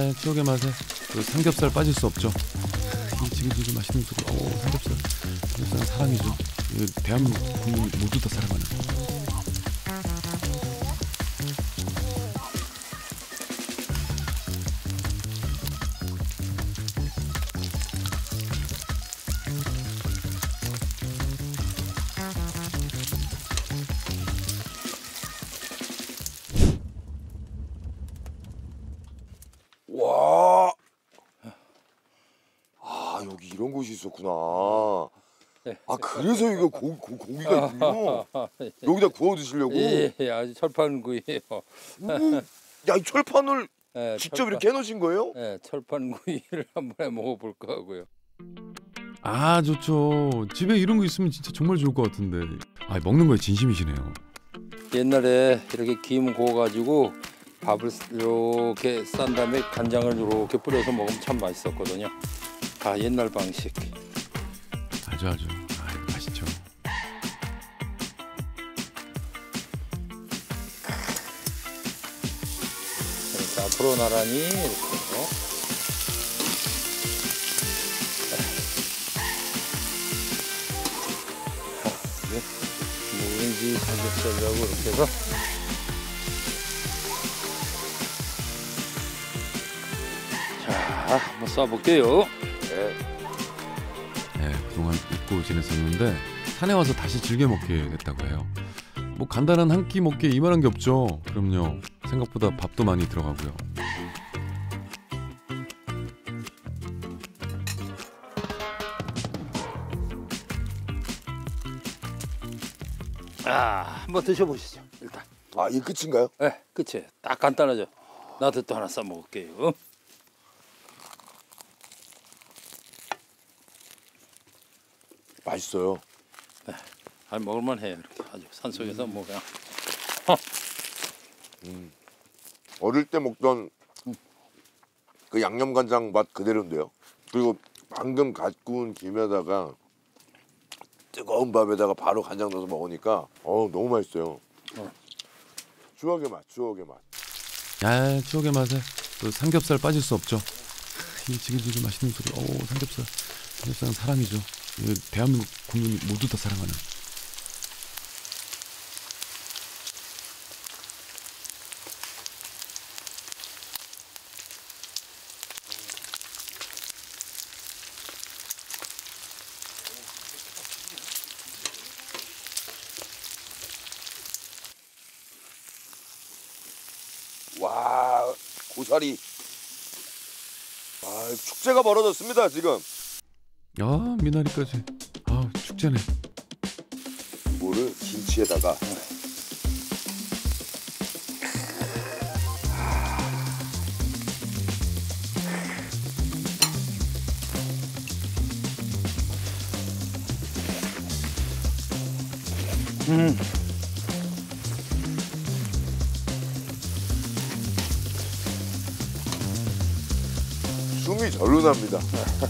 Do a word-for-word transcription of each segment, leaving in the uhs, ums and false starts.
야, 추억의 맛에 그 삼겹살 빠질 수 없죠. 이 지글지글 맛있는 소리. 오, 삼겹살. 삼겹살은 사랑이죠. 이 대한민국 국민 모두 다 사랑하는. 와, 아 여기 이런 곳이 있었구나. 아 그래서 이거 고, 고, 고기가 있군요. 여기다 구워 드시려고. 예, 예, 아주 철판구이예요. 음, 야이 철판을 예, 직접 철판, 이렇게 해놓으신 거예요? 예, 철판구이를 한번 해 먹어볼까 하고요. 아, 좋죠. 집에 이런 거 있으면 진짜 정말 좋을 것 같은데. 아, 먹는 거에 진심이시네요. 옛날에 이렇게 김 구워가지고 밥을 이렇게 싼 다음에 간장을 이렇게 뿌려서 먹으면 참 맛있었거든요. 아, 옛날 방식. 아주 아주. 아, 맛있죠. 이렇게 앞으로 나란히 이렇게. 묵은지 삼겹살이라고 이렇게 해서 자, 한번 쏴볼게요. 네. 네, 그동안 잊고 지냈었는데 산에 와서 다시 즐겨 먹게 됐다고 해요. 뭐 간단한 한 끼 먹기에 이만한 게 없죠. 그럼요. 생각보다 밥도 많이 들어가고요. 아, 한번 드셔보시죠. 일단. 아 이게 끝인가요? 네, 그치. 딱 간단하죠. 나도 또 하나 싸 먹을게요. 맛있어요. 네, 아, 먹을만 해요. 이렇게 아주 산속에서 뭐 그냥. 음. 어릴 때 먹던 그 양념간장 맛 그대로인데요. 그리고 방금 갓 구운 김에다가 뜨거운 밥에다가 바로 간장 넣어서 먹으니까 어 너무 맛있어요. 어. 추억의 맛, 추억의 맛. 야, 추억의 맛에 그 삼겹살 빠질 수 없죠. 이 지글지글 맛있는 소리. 오, 삼겹살. 삼겹살은 사랑이죠. 이 대한민국 국민 모두 다 사랑하는. 와 고사리. 아 축제가 벌어졌습니다 지금. 아, 미나리까지. 아, 축제네. 이거를 김치에다가 음. 숨이 절로 납니다.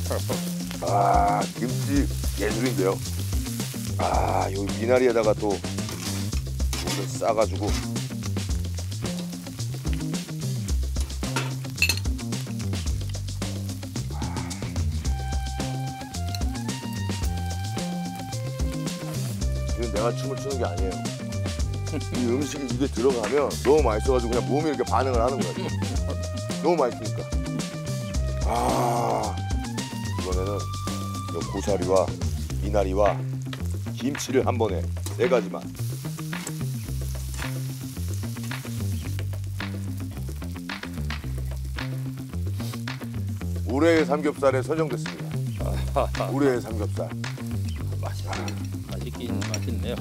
아 김치 예술인데요. 아 여기 미나리에다가 또 물을 싸가지고 지금 내가 춤을 추는 게 아니에요. 이 음식이 입에 들어가면 너무 맛있어가지고 그냥 몸이 이렇게 반응을 하는 거야. 너무 맛있으니까. 아 이번에는 이 고사리와 미나리와 김치를 한 번에 네 가지만. 올해의 삼겹살에 선정됐습니다. 올해의 삼겹살. 맛있, 맛있긴 맛있네요.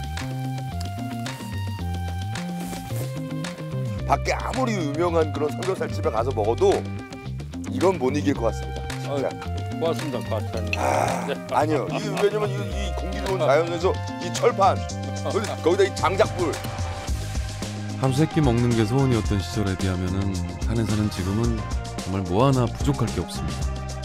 밖에 아무리 유명한 그런 삼겹살 집에 가서 먹어도 이건 못 이길 것 같습니다. 진짜. 아유, 고맙습니다, 과찬. 아, 아니요. 이 왜냐면 이, 이 공기 좋은 자연에서 이 철판 거기, 거기다 이 장작불. 하루 세 끼 먹는 게 소원이었던 시절에 비하면은 산에서는 지금은 정말 뭐 하나 부족할 게 없습니다.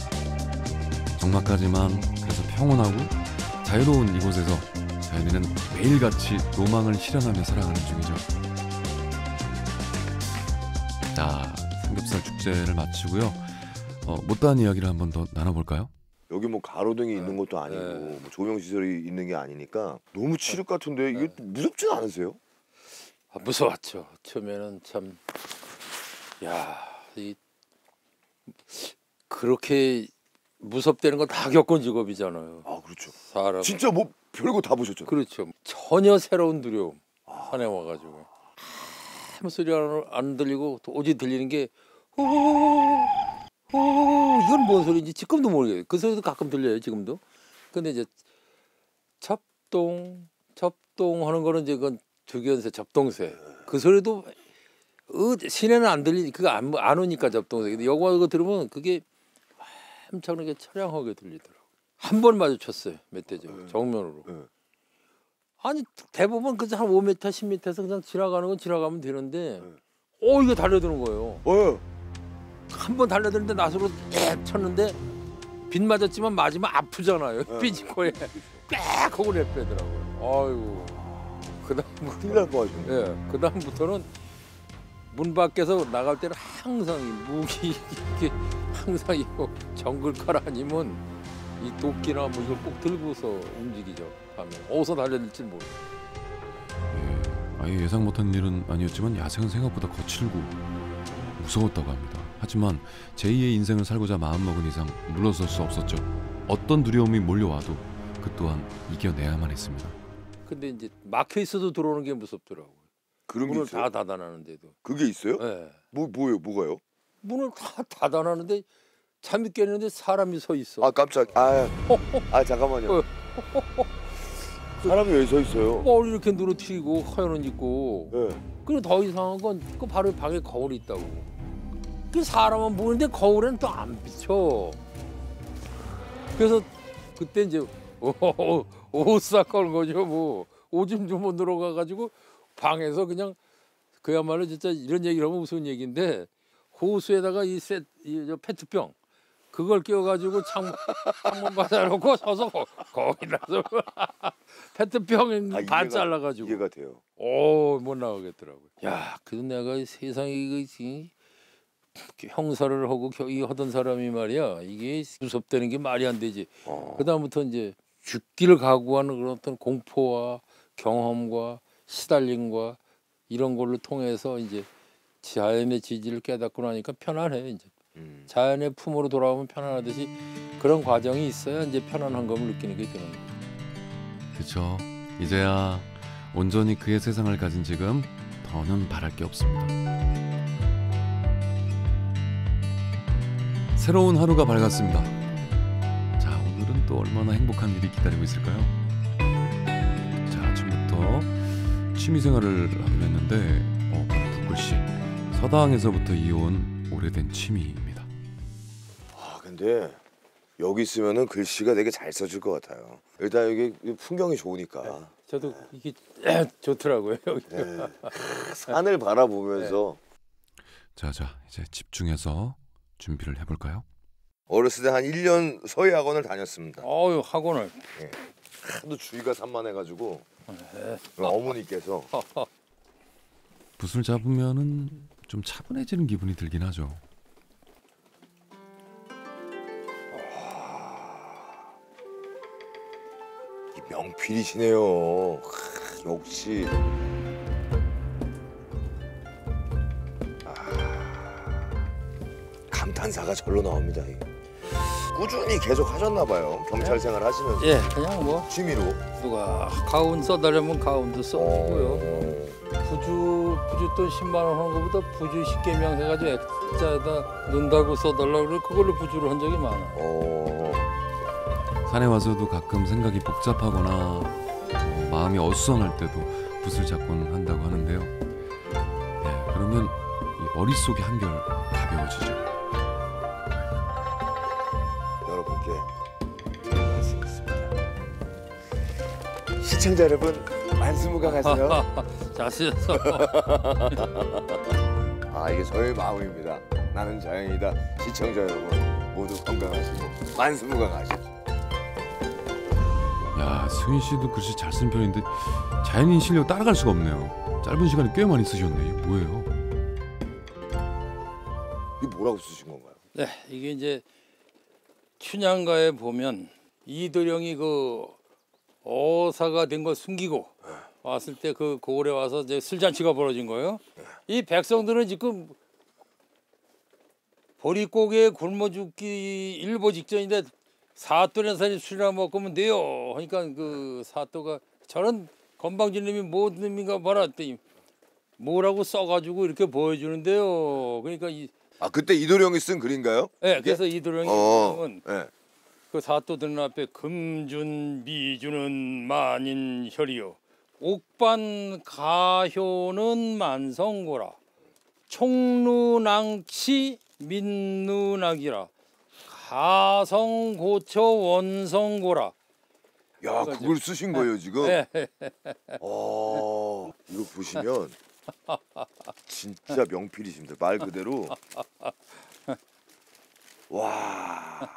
적막하지만 그래서 평온하고 자유로운 이곳에서 자연이는 매일같이 로망을 실현하며 살아가는 중이죠. 자, 삼겹살 축제를 마치고요. 어, 못다한 이야기를 한번 더 나눠볼까요? 여기 뭐 가로등이 있는 것도 아니고 네. 뭐 조명 시설이 있는 게 아니니까 너무 칠흑 같은데 이게 무섭진 않으세요? 아, 무서웠죠. 처음에는 참, 야, 이 그렇게 무섭다는 건 다 겪은 직업이잖아요. 아 그렇죠. 사람. 진짜 뭐 별거 다 보셨죠? 그렇죠. 전혀 새로운 두려움. 산에 와가지고 아무 소리 안, 안 들리고 오직 들리는 게 호, 호, 이건 뭔 소리인지 지금도 모르겠어요. 그 소리도 가끔 들려요. 지금도. 근데 이제 접동, 접동하는 거는 이제 그건 두견새, 접동새. 그 소리도 어, 시내는 안 들리니 그거 안, 안 오니까 접동새. 근데 여기 와서 들으면 그게 엄청나게 처량하게 들리더라고. 한 번 마주쳤어요. 멧돼지하고 정면으로. 네. 아니 대부분 그저 한 오 미터, 십 미터에서 그냥 지나가는 건 지나가면 되는데 어 이거 달려드는 거예요. 어. 한 번 달려드는데 나서로 딱 쳤는데 빗 맞았지만 맞으면 아프잖아요. 네. 삐지코에 빽 하고 내빼더라고요. 아이고 그다음 큰일 날 뻔하셨네. 예, 그다음부터는 문 밖에서 나갈 때는 항상 이 무기 이렇게 항상 이거 정글칼 아니면 이 도끼나 뭐 이걸 꼭 들고서 움직이죠. 밤에 어디서 달려들지 모르. 예, 아예 예상 못한 일은 아니었지만 야생은 생각보다 거칠고 무서웠다고 합니다. 하지만 제이의 인생을 살고자 마음먹은 이상 물러설 수 없었죠. 어떤 두려움이 몰려와도 그 또한 이겨내야만 했습니다. 근데 이제 막혀 있어도 들어오는 게 무섭더라고요. 그런 게 문을 있어요? 다 닫아놨는데도. 그게 있어요? 예. 뭐 뭐예요? 뭐가요? 문을 다 닫아놨는데 잠이 깼는데 사람이 서 있어. 아 깜짝. 아, 아 잠깐만요. 어. 사람이 왜 서 있어요? 머리 이렇게 누르튀고 허연 옷 입고. 예. 그리고 더 이상한 건 그 바로 방에 거울이 있다고. 그 사람은 보는데 거울에는 또 안 비쳐. 그래서 그때 이제 오싹 건 거죠. 뭐 오줌 좀 못 들어가가지고 방에서 그냥 그야말로 진짜 이런 얘기를 하면 무서운 얘기인데 호수에다가 이, 세, 이 저 페트병 그걸 끼워가지고 창문, 창문 받아놓고 서서 거, 거기 나서 페트병 아, 반 이해가- 잘라가지고 이해가 돼요. 오 못 나가겠더라고요. 야, 그래서 내가 이 세상에 이, 이 형사를 하고 이 하던 사람이 말이야 이게 무섭다는 게 말이 안 되지. 어. 그 다음부터 이제 죽기를 각오하는 그런 어떤 공포와 경험과 시달림과 이런 걸로 통해서 이제 자연의 지지를 깨닫고 나니까 편안해. 이제 음. 자연의 품으로 돌아오면 편안하듯이 그런 과정이 있어야 이제 편안한 감을 느끼는 게 되는 거예요. 그쵸. 이제야 온전히 그의 세상을 가진 지금 더는 바랄 게 없습니다. 새로운 하루가 밝았습니다. 자, 오늘은 또 얼마나 행복한 일이 기다리고 있을까요? 자, 아침부터 취미생활을 하기로 했는데 어, 붓글씨 서당에서부터 이어온 오래된 취미입니다. 아 근데 여기 있으면은 글씨가 되게 잘 써질 것 같아요. 일단 여기 풍경이 좋으니까. 저도 이게 좋더라고요. 여기. 네. 산을 바라보면서 자, 자, 이제 집중해서 준비를 해볼까요? 어렸을 때 한 일 년 서예 학원을 다녔습니다. 어유 학원을. 하도 주위가 산만해가지고 어머니께서 붓을 잡으면은 좀 차분해지는 기분이 들긴 하죠. 이 명필이시네요. 하, 역시. 아, 감탄사가 절로 나옵니다. 이. 꾸준히 계속 하셨나 봐요. 경찰 생활 하시면서 예, 그냥 뭐 취미로. 누가 가운 써달라면 가운도 써주고요. 어. 부주 부주돈 십만 원 하는 것보다 부주 십개명 해가지고 액자에다 넣는다고 써달라 그래 그걸로 부주를 한 적이 많아. 어. 산에 와서도 가끔 생각이 복잡하거나 어, 마음이 어수선할 때도 붓을 잡곤 한다고 하는데요. 예, 그러면 이 머릿속이 한결 가벼워지죠. 여러분께 드릴 말씀이 있습니다. 시청자 여러분 만수무강하세요. 자세해서 아 이게 저의 마음입니다. 나는 자연이다. 시청자 여러분 모두 건강하시고 만수무강하십시오. 야, 수인 씨도 글씨 잘 쓴 편인데 자연인 실력 따라갈 수가 없네요. 짧은 시간에 꽤 많이 쓰셨네. 이게 뭐예요? 뭐라고 쓰신 건가요? 네, 이게 이제 춘향가에 보면 이도령이 그 어사가 된 거 숨기고 왔을 때 그 고을에 와서 이제 술잔치가 벌어진 거예요. 이 백성들은 지금 보릿고개에 굶어 죽기 일보 직전인데 사또는 사람이 술이나 먹으면 돼요. 그러니까 그 사또가 저런 건방진님이 뭔 놈인가 봐라 했더니 뭐라고 써가지고 이렇게 보여주는데요. 그러니까 이 아 그때 이도령이 쓴 글인가요? 네, 그래서 이도령이 어, 은 네. 그 사또들 앞에 금준 미주는 만인 혈이요 옥반 가효는 만성고라 총루낭치 민누낙이라 가성고처 원성고라. 야 그걸 쓰신 거예요 지금? 네. 어 이거 보시면 진짜 명필이십니다. 말 그대로. 와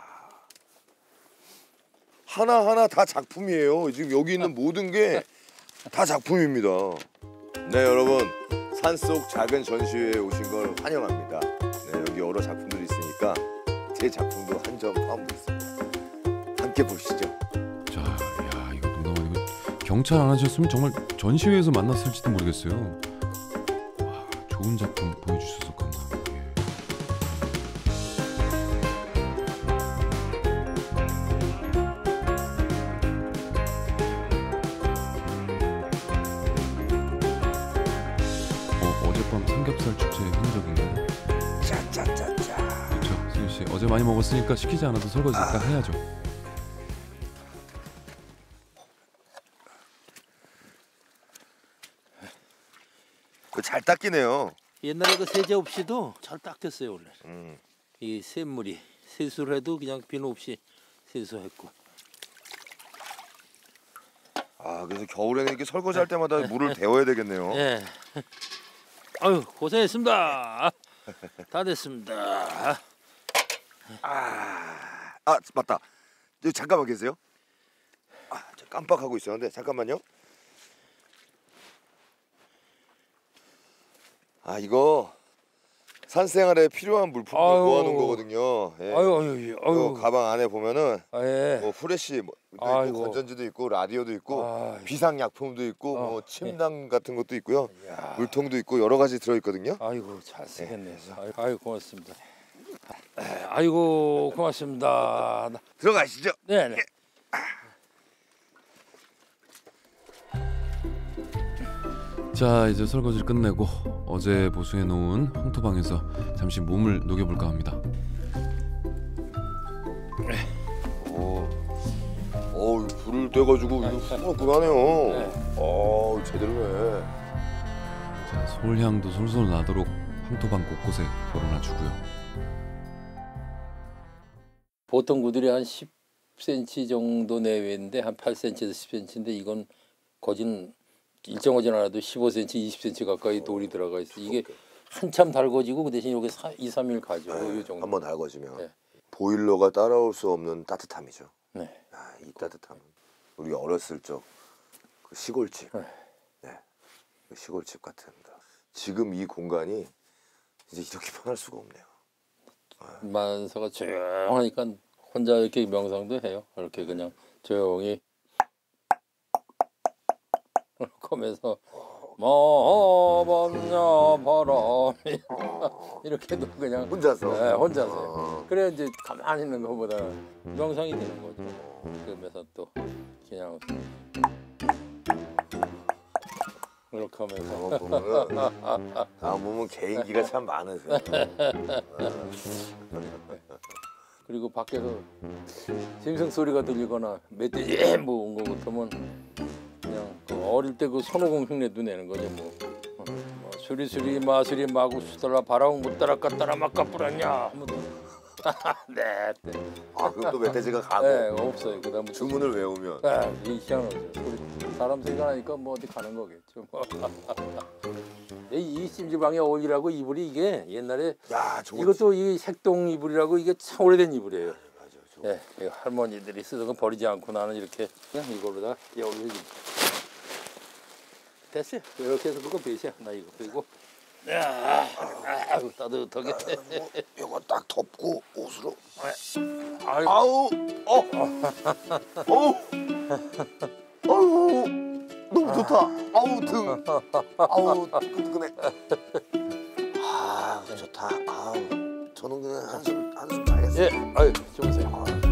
하나 하나 다 작품이에요. 지금 여기 있는 모든 게 다 작품입니다. 네 여러분 산속 작은 전시회에 오신 걸 환영합니다. 네 여기 여러 작품들이 있으니까 제 작품도 한 점 포함되어 있습니다. 함께 보시죠. 자, 야 이거 농담 아니고 경찰 안 하셨으면 정말 전시회에서 만났을지도 모르겠어요. 와, 좋은 작품 보여주셔서 감사합니다. 예. 어, 어젯밤 삼겹살 축제의 흔적인가요? 짜짜짜짜. 그렇죠, 승윤 씨. 어제 많이 먹었으니까 시키지 않아도 설거지 딱 해야죠. 그거 잘 닦이네요. 옛날에 그 세제 없이도 잘 닦였어요 원래. 음. 이 샘물이 세수를 해도 그냥 비누 없이 세수했고. 아 그래서 겨울에는 이렇게 설거지 할 때마다 물을 데워야 되겠네요. 예. 아유 고생했습니다. 다 됐습니다. 아, 아 맞다. 여기 잠깐만 계세요. 아, 저 깜빡하고 있었는데 잠깐만요. 아 이거 산생활에 필요한 물품들 아유. 모아놓은 거거든요. 예. 아유 아유 요 아유. 가방 안에 보면은 아, 예. 뭐 프레시 뭐 있고 아이고. 건전지도 있고 라디오도 있고 아이고. 비상약품도 있고 어, 뭐 침낭 같은 것도 있고요. 야. 물통도 있고 여러 가지 들어있거든요. 아이고 잘 쓰겠네. 아유, 아유 고맙습니다. 아이고 고맙습니다. 들어가시죠. 네네. 자, 이제 설거지를 끝내고 어제 보수해 놓은 황토방에서 잠시 몸을 녹여볼까 합니다. 오, 어, 불을 떼가지고 이거 후끈후끈하네요. 네. 어, 제대로네. 자, 솔향도 솔솔 나도록 황토방 곳곳에 걸어놔주고요. 보통 구들이 한 십 센티미터 정도 내외인데 한 팔 센티미터에서 십 센티미터인데 이건 거진 일정 거진 않아도 십오 센티미터, 이십 센티미터 가까이 돌이 들어가 있어. 이게 한참 달궈지고 그 대신 여기 이, 삼 일 가죠. 이 정도. 한번 달궈지면 네. 보일러가 따라올 수 없는 따뜻함이죠. 네. 아, 이 따뜻함은 우리 어렸을 적 그 시골집, 네. 네, 그 시골집 같습니다. 지금 이 공간이 이제 이렇게 변할 수가 없네요. 만사가 조용하니까 혼자 이렇게 명상도 해요. 이렇게 그냥 조용히 하면서 뭐범냐 바람이 이렇게도 그냥 혼자서. 네, 혼자서. 어. 그래 이제 가만히 있는 것보다 명상이 되는 거죠. 그러면서 또 그냥 이렇게 하면서 아, 보면은 아 보면 개인기가 참 많으세요. 그리고 밖에서 짐승 소리가 들리거나 멧돼지 뭐 온 거 같으면 그냥 그 어릴 때 그 손오공 흉내도 내는 거죠. 뭐, 어, 뭐 수리수리 마수리 마구 수달라 바라고 못 따라 깠다라 막까 뿌렸냐. 뭐, 네, 네. 아 그럼 또 멧돼지가 가고 네, 없어요. 그다음 주문을 외우면 네, 이 희한하죠. 소리 사람 소리가 나니까 뭐 어디 가는 거겠죠. 이 찜질방에 어울리라고 이불이 이게 옛날에 야 저거 이것도 이 색동 이불이라고 이게 참 오래된 이불이에요. 맞아 저거. 예, 네, 할머니들이 쓰던 거 버리지 않고 나는 이렇게 그냥 이걸로 다 여울려. 됐어요. 이렇게 해서 그거 배시야. 나 이거 그리고 야, 아유 따뜻하게. 뭐, 이거 딱 덮고 옷으로. 아유, 아우, 어, 어우, 어우, 너무 좋다. 아우 등, 아우 뜨끈뜨끈해. 아, 좋다. 아우, 저는 그냥 한숨 한숨 자겠어요. 예, 아유, 좋으세요. 아.